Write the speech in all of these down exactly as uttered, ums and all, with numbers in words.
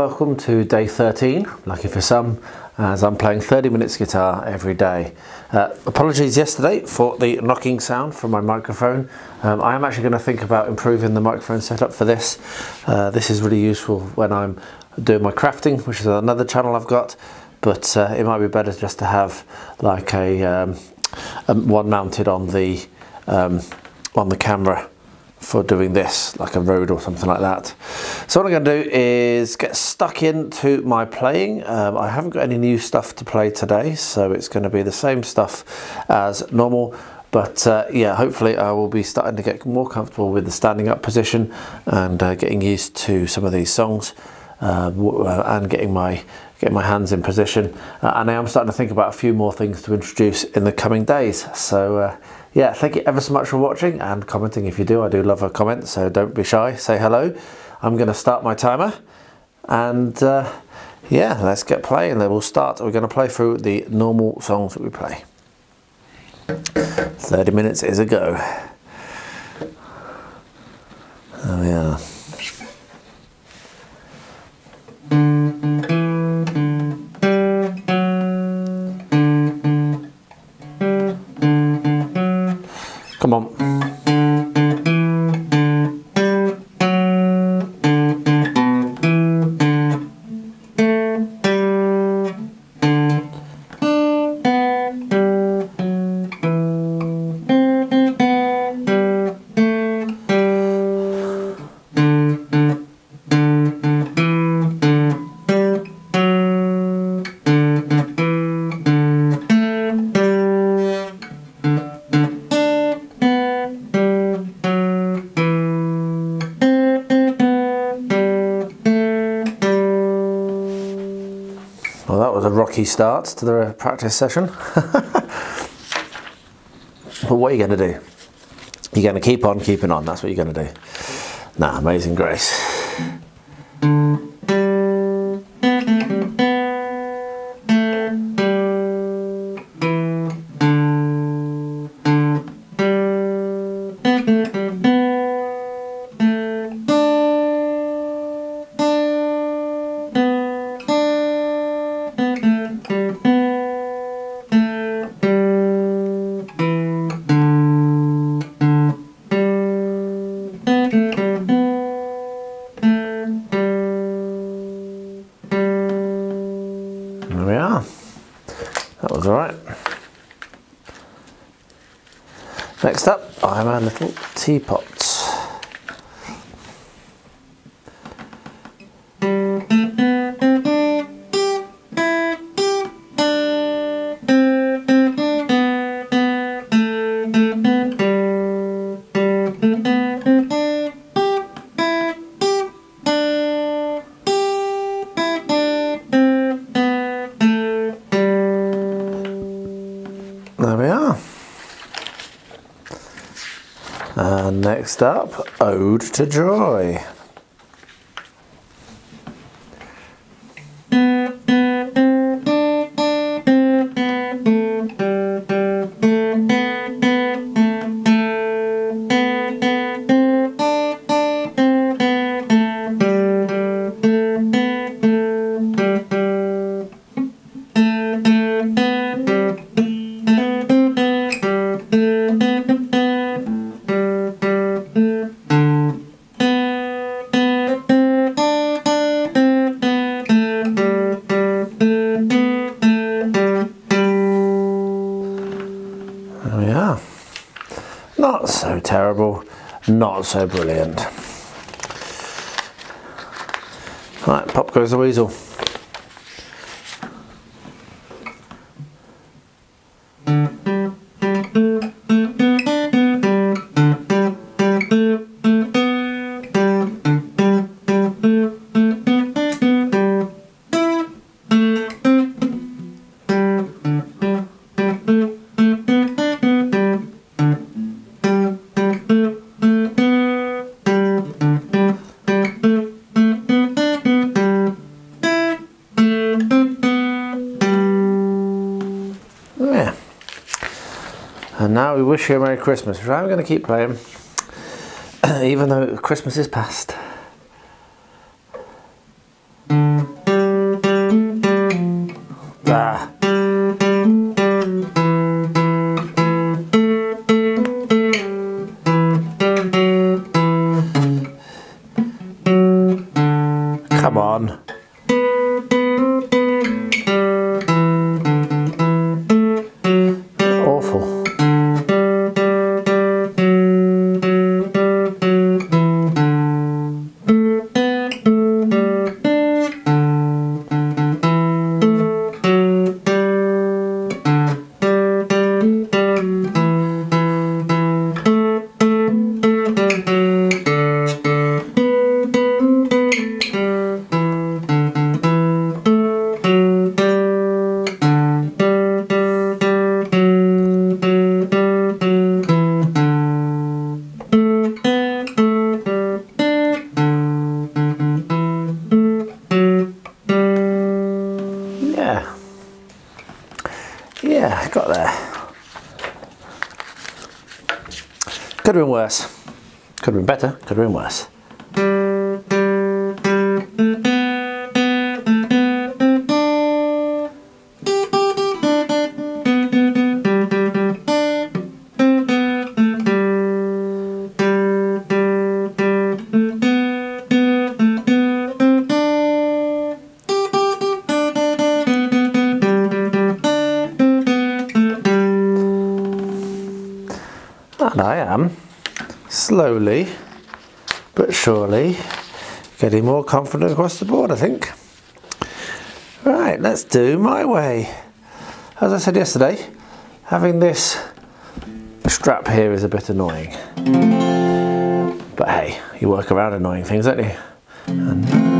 welcome to day thirteen, lucky for some, as I'm playing thirty minutes guitar every day. Uh, apologies yesterday for the knocking sound from my microphone. Um, I am actually going to think about improving the microphone setup for this. Uh, this is really useful when I'm doing my crafting, which is another channel I've got, but uh, it might be better just to have like a, um, a one mounted on the, um, on the camera for doing this, like a Rode or something like that. So what I'm going to do is get stuck into my playing. Um, I haven't got any new stuff to play today, so it's going to be the same stuff as normal. But uh, yeah, hopefully I will be starting to get more comfortable with the standing up position and uh, getting used to some of these songs uh, and getting my getting my hands in position. Uh, and I am starting to think about a few more things to introduce in the coming days. So. Uh, Yeah, thank you ever so much for watching and commenting if you do. I do love a comment, so don't be shy, say hello. I'm going to start my timer and uh, yeah, let's get playing. Then we'll start. We're going to play through the normal songs that we play. thirty minutes is a go. There we are. Come on. Well, that was a rocky start to the practice session. But what are you going to do? You're going to keep on keeping on. That's what you're going to do. Nah, Amazing Grace. There we are. That was all right. Next up, I have a little teapot. There we are. And next up, Ode to Joy. There we are. Not so terrible, not so brilliant. Right, pop goes the Weasel. And now we wish you a Merry Christmas, which I'm going to keep playing, even though Christmas is past. got there. Could have been worse. Could have been better. Could have been worse. And I am slowly but surely getting more confident across the board, I think. Right, let's do my way. As I said yesterday, having this strap here is a bit annoying. But hey, you work around annoying things, don't you? And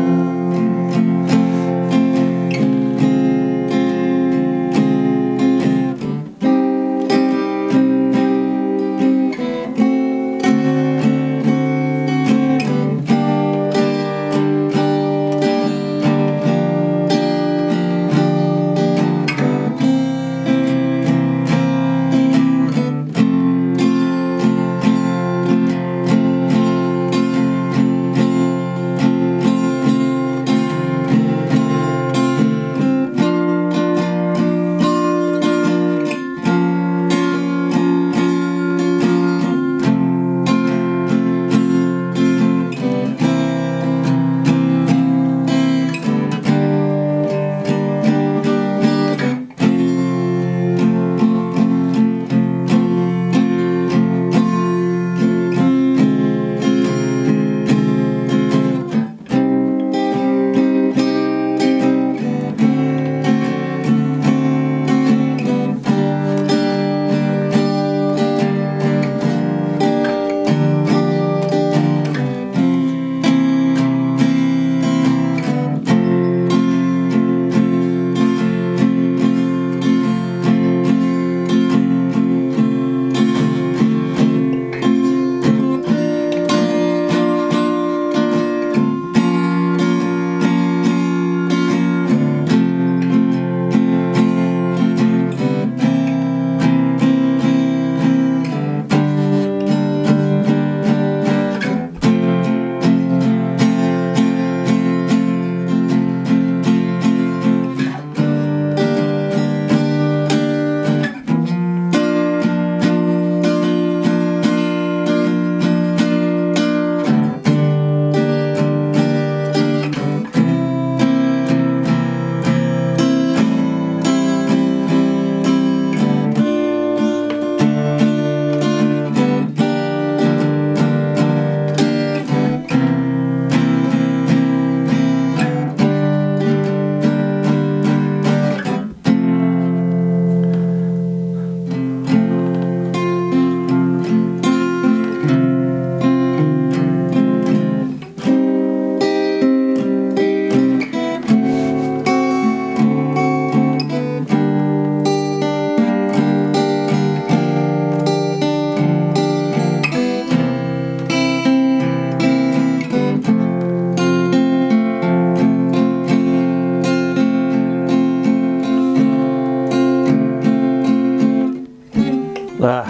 Ah.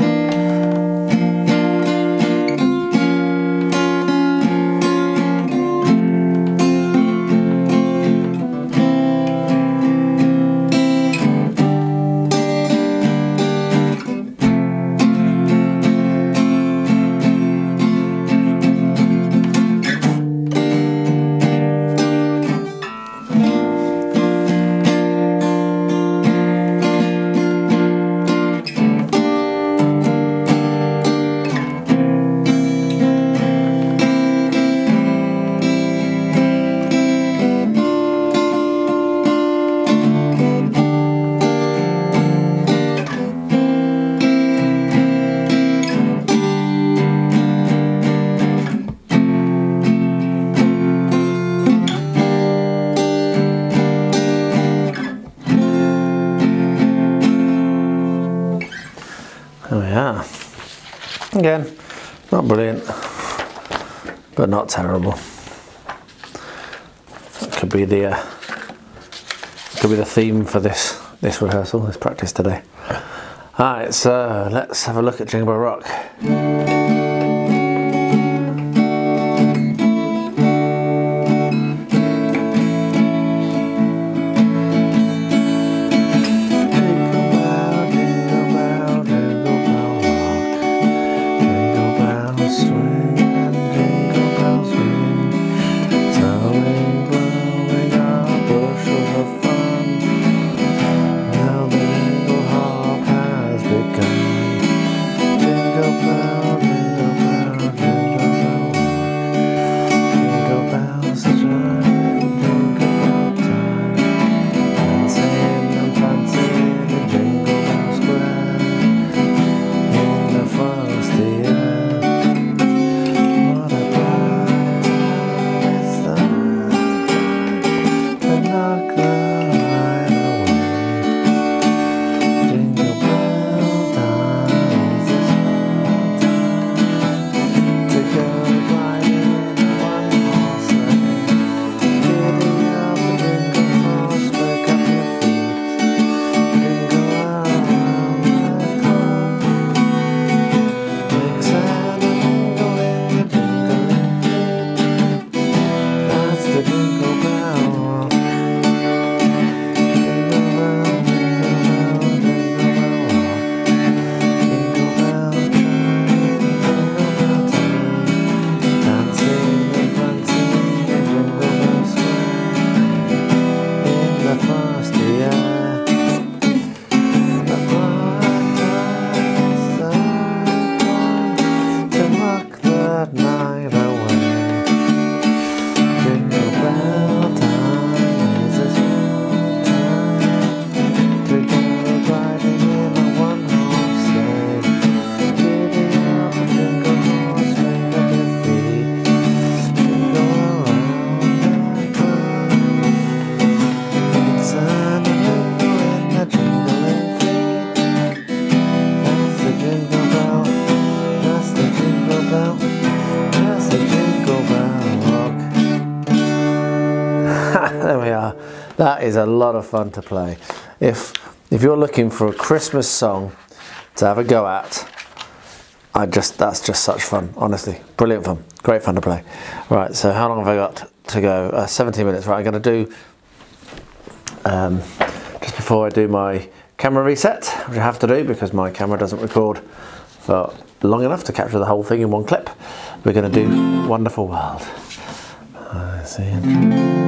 There we are. Again, not brilliant, but not terrible. That could be the uh, could be the theme for this this rehearsal, this practice today. Alright, so let's have a look at Jingle Bell Rock. There we are. That is a lot of fun to play. If if you're looking for a Christmas song to have a go at, I just that's just such fun. Honestly, brilliant fun. Great fun to play. Right. So how long have I got to go? Uh, seventeen minutes. Right. I'm going to do um, just before I do my camera reset, which I have to do because my camera doesn't record for long enough to capture the whole thing in one clip. We're going to do Wonderful World. I see.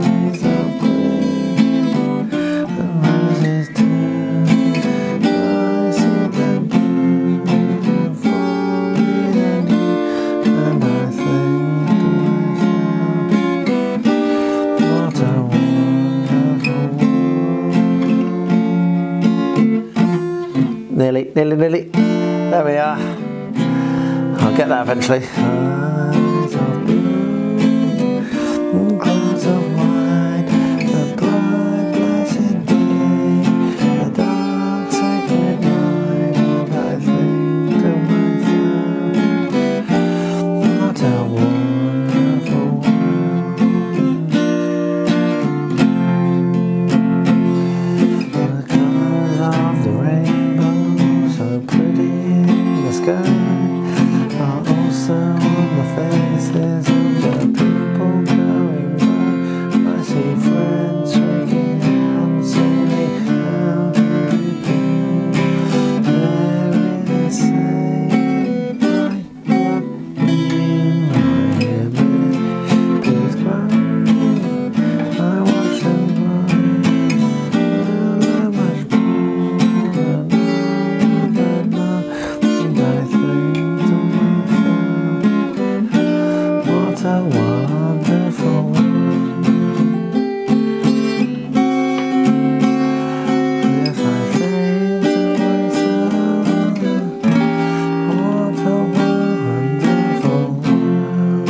Nearly, nearly, nearly. There we are. I'll get that eventually. Eyes of blue, clouds of white, the bright blessed day, the dark sacred night, and I think to myself, what a wonderful world. The colours of the rainbow, so pretty in the sky, are also on the faces of the people going by. I see friends shaking hands, saying, how do you do? They're really saying, I love you. I hear babies cry, I watch them grow, and I'm much more than love, than love, and I think to myself, what a wonderful world. Yes, I think to myself, what a wonderful world.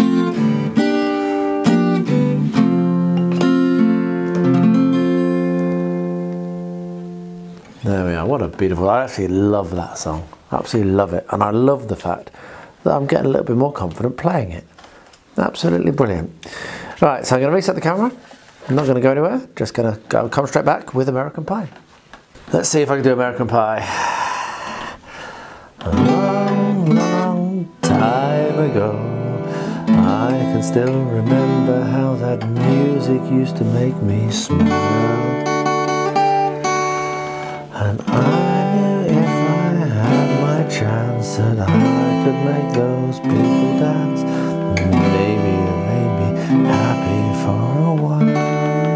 There we are. What a beautiful. I actually love that song. Absolutely love it. And I love the fact that I'm getting a little bit more confident playing it. Absolutely brilliant. Right, so I'm going to reset the camera. I'm not going to go anywhere. Just going to go come straight back with American Pie. Let's see if I can do American Pie. a long, long time ago. I can still remember how that music used to make me smile. And I knew if I had my chance that I could make those people dance. Maybe it made me happy for a while.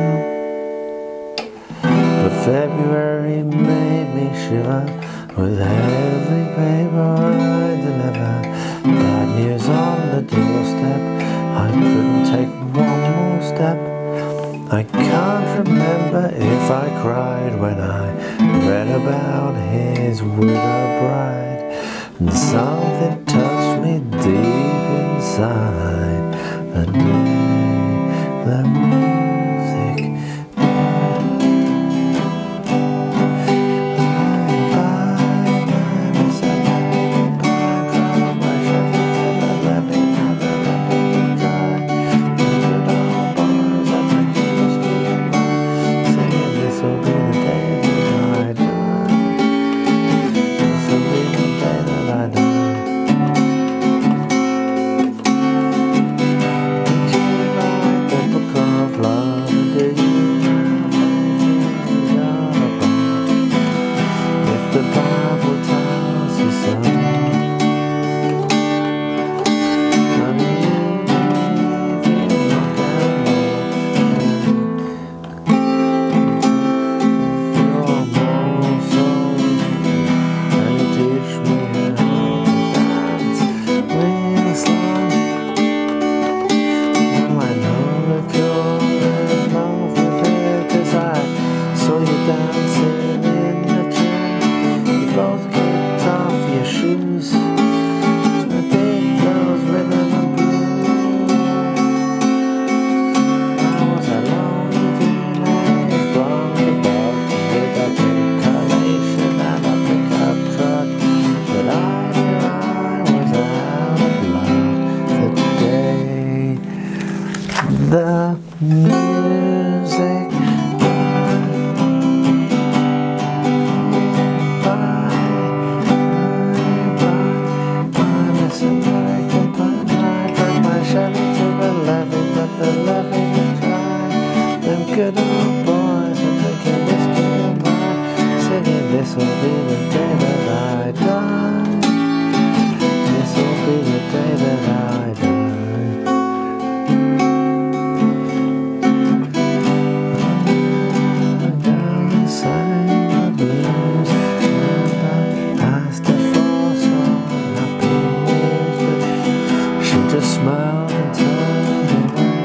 But February made me shiver with every paper I deliver. Bad news on the doorstep, I couldn't take one more step. I can't remember if I cried when I read about his widow bride. And something touched me deep inside the day the music the music good old boys are drinking whiskey and pie, singing this will be the day that I die. This will be the day that I die. I down sang the blues and I asked her for some happy music. She just smiled and turned away.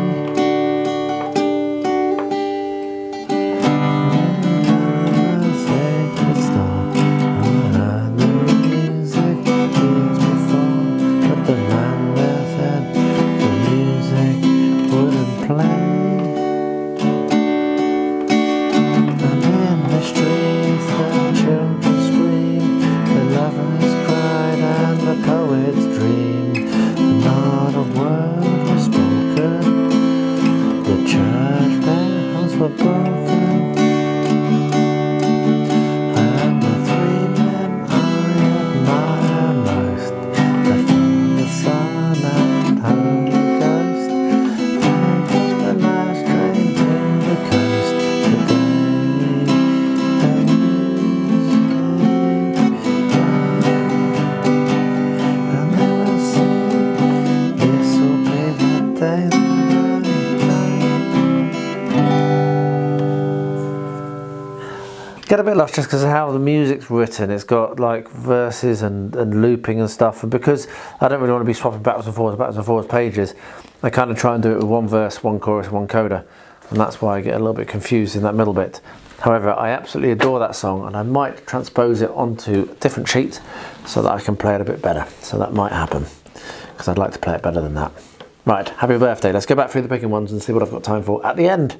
Get a bit lost just because of how the music's written. It's got like verses and, and looping and stuff, and because I don't really want to be swapping backwards and forwards, backwards and forwards pages, I kind of try and do it with one verse, one chorus, one coda, and that's why I get a little bit confused in that middle bit. However, I absolutely adore that song, and I might transpose it onto a different sheet so that I can play it a bit better. So that might happen, because I'd like to play it better than that. Right, happy birthday. Let's go back through the picking ones and see what I've got time for at the end.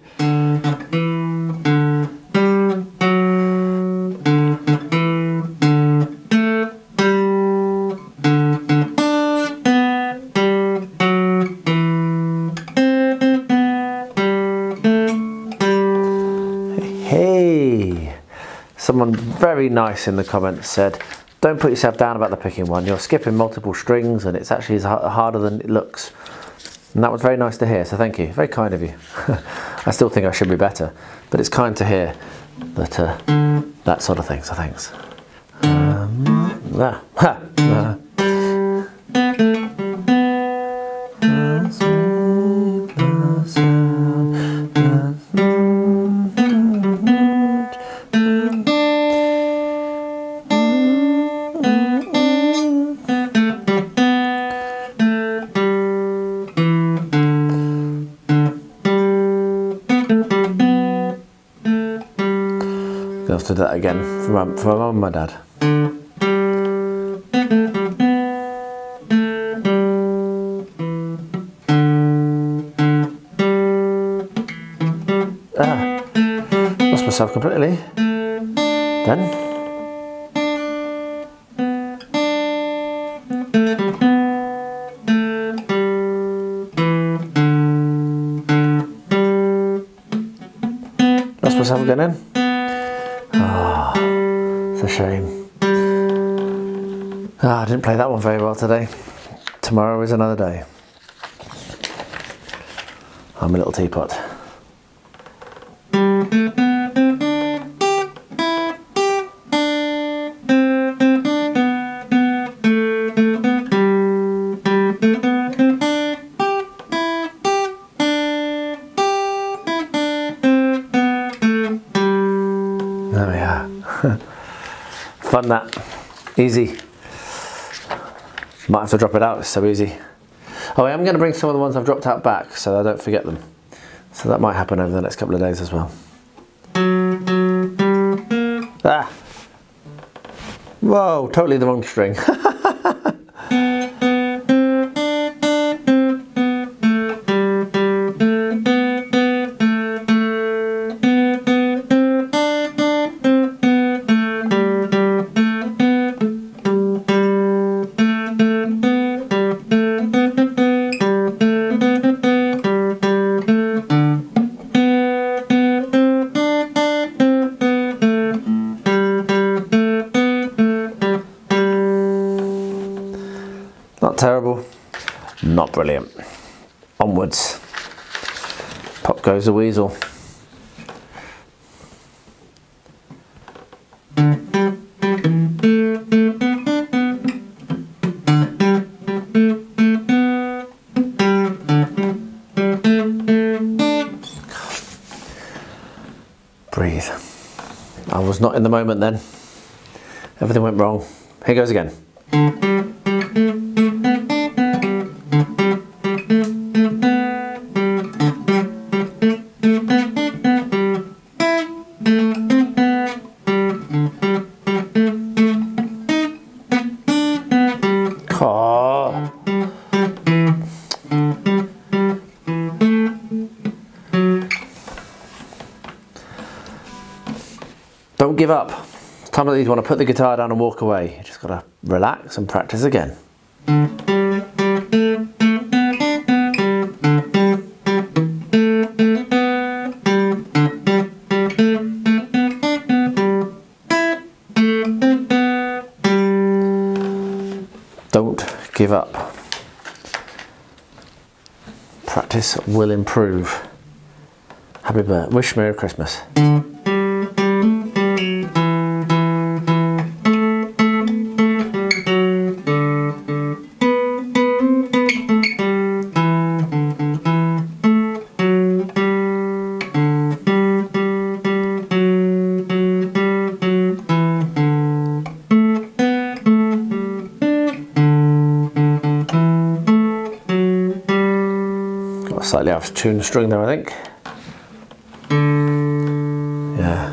Someone very nice in the comments said, don't put yourself down about the picking one. You're skipping multiple strings and it's actually harder than it looks. And that was very nice to hear, so thank you. Very kind of you. I still think I should be better, but it's kind to hear that, uh, that sort of thing, so thanks. Um, ah, ha, ah. I'll have to do that again for my, for my mum and my dad. Ah, lost myself completely. Then. Lost myself again then. Ah, oh, it's a shame. Ah, I didn't play that one very well today. Tomorrow is another day. I'm a little teapot. There we are. Fun that. Easy. Might have to drop it out, it's so easy. Oh, I am going to bring some of the ones I've dropped out back so I don't forget them. So that might happen over the next couple of days as well. Ah! Whoa, totally the wrong string. Not terrible, not brilliant. Onwards. Pop goes the weasel. Breathe. I was not in the moment then. Everything went wrong. Here goes again. Oh. Don't give up. It's time that you want to put the guitar down and walk away. You just got to relax and practice again. Don't give up. Practice will improve. Happy birthday. Wish Merry Christmas. Got a slightly out of tune string there, I think. Yeah.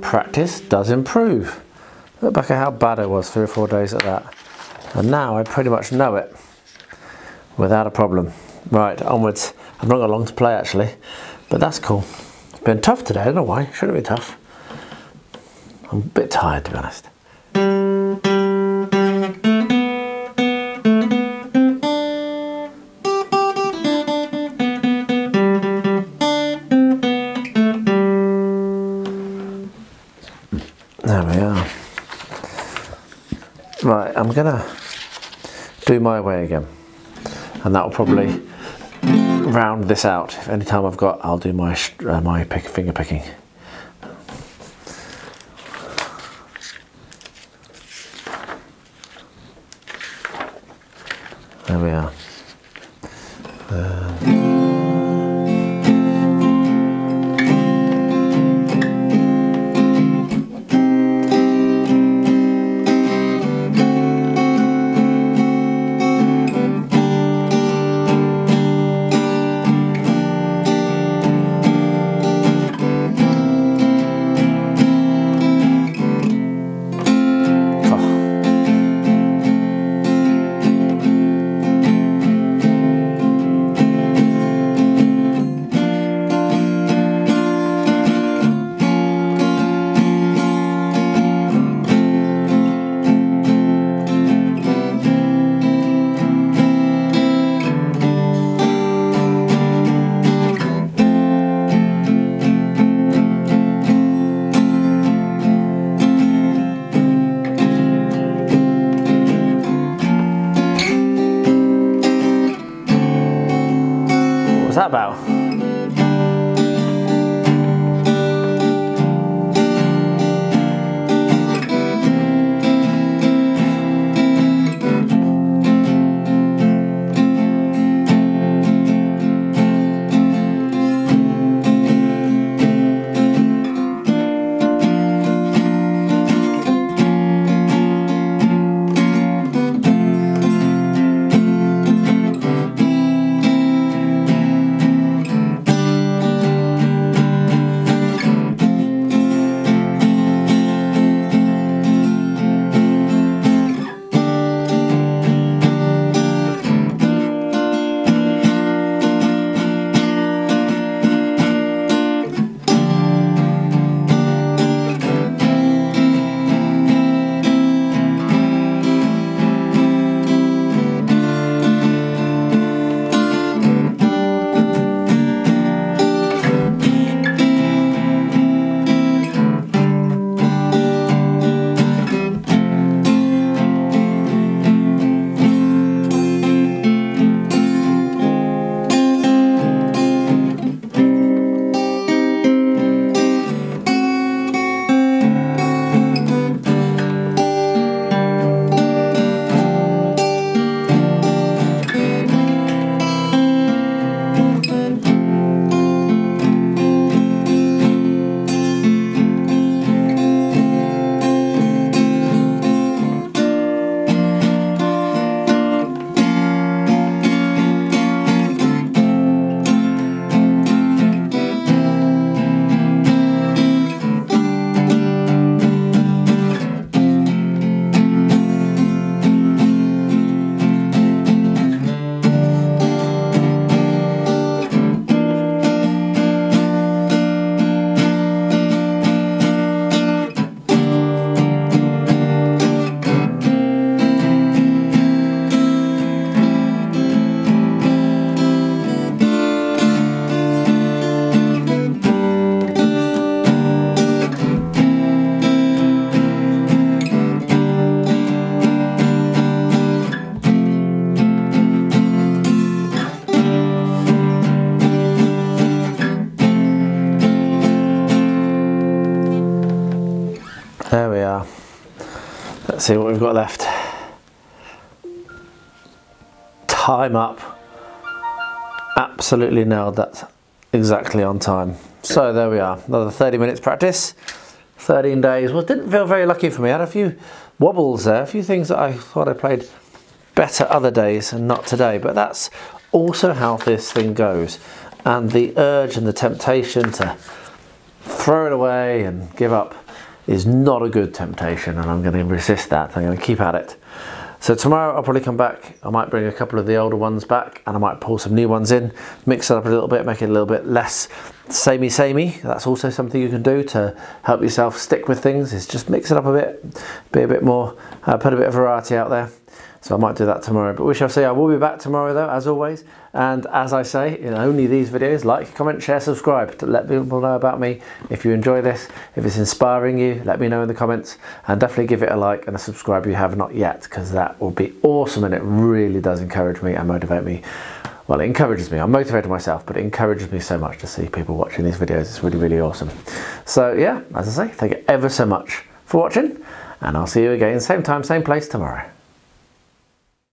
practice does improve. Look back at how bad I was three or four days at that. And now I pretty much know it without a problem. Right, onwards. I've not got long to play actually, but that's cool. It's been tough today, I don't know why. Shouldn't be tough. I'm a bit tired, to be honest. There we are. Right, I'm gonna do my way again, and that will probably round this out. If any time I've got, I'll do my uh, my pick, finger picking. There we are. Uh, that about? There we are. Let's see what we've got left. Time up. Absolutely nailed that. Exactly on time. So there we are. Another thirty minutes practice. thirteen days. Well, it didn't feel very lucky for me. I had a few wobbles there. A few things that I thought I played better other days and not today. But that's also how this thing goes. And the urge and the temptation to throw it away and give up is not a good temptation, and I'm going to resist that. I'm going to keep at it. So tomorrow I'll probably come back. I might bring a couple of the older ones back, and I might pull some new ones in, mix it up a little bit, make it a little bit less samey samey. That's also something you can do to help yourself stick with things, is just mix it up a bit, be a bit more, uh, put a bit of variety out there. So I might do that tomorrow, but we shall see. I will be back tomorrow though, as always. And as I say, in only these videos, like, comment, share, subscribe to let people know about me. If you enjoy this, if it's inspiring you, let me know in the comments, and definitely give it a like and a subscribe if you have not yet, because that will be awesome, and it really does encourage me and motivate me. Well, it encourages me. I'm motivated myself, but it encourages me so much to see people watching these videos. It's really, really awesome. So yeah, as I say, thank you ever so much for watching, and I'll see you again, same time, same place tomorrow.